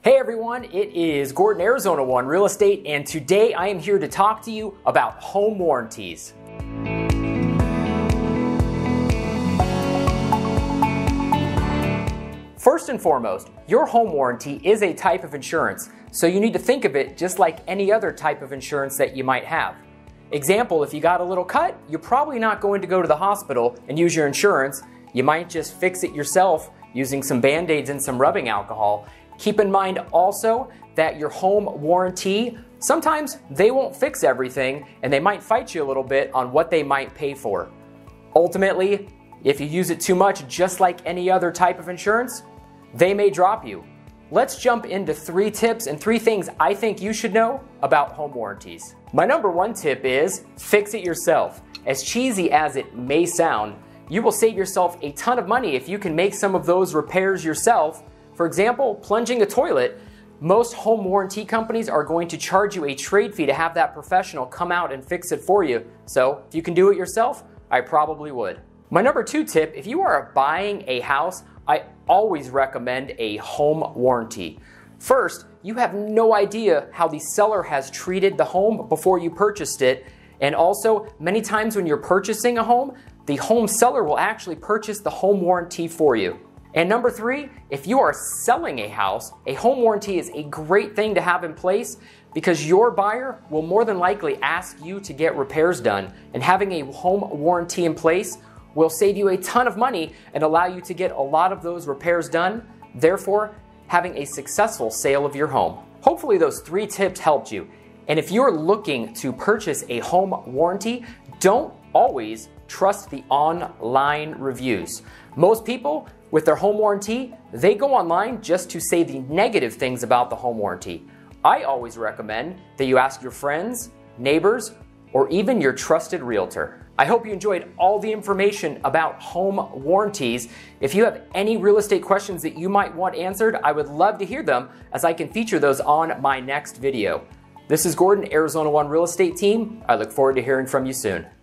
Hey everyone, it is Gordon, Arizona One Real Estate, and today I am here to talk to you about home warranties. First and foremost, your home warranty is a type of insurance, so you need to think of it just like any other type of insurance that you might have. Example, if you got a little cut, you're probably not going to go to the hospital and use your insurance. You might just fix it yourself using some Band-Aids and some rubbing alcohol. Keep in mind also that your home warranty, sometimes they won't fix everything and they might fight you a little bit on what they might pay for. Ultimately, if you use it too much, just like any other type of insurance, they may drop you. Let's jump into 3 tips and 3 things I think you should know about home warranties. My number 1 tip is fix it yourself. As cheesy as it may sound, you will save yourself a ton of money if you can make some of those repairs yourself. For example, plunging a toilet, most home warranty companies are going to charge you a trade fee to have that professional come out and fix it for you. So if you can do it yourself, I probably would. My number 2 tip, if you are buying a house, I always recommend a home warranty. First, you have no idea how the seller has treated the home before you purchased it. And also, many times when you're purchasing a home, the home seller will actually purchase the home warranty for you. And number 3, if you are selling a house, a home warranty is a great thing to have in place because your buyer will more than likely ask you to get repairs done. And having a home warranty in place will save you a ton of money and allow you to get a lot of those repairs done, therefore having a successful sale of your home. Hopefully those 3 tips helped you. And if you're looking to purchase a home warranty, don't always trust the online reviews. Most people with their home warranty, they go online just to say the negative things about the home warranty. I always recommend that you ask your friends, neighbors, or even your trusted realtor. I hope you enjoyed all the information about home warranties. If you have any real estate questions that you might want answered, I would love to hear them as I can feature those on my next video. This is Gordon, Arizona One Real Estate Team. I look forward to hearing from you soon.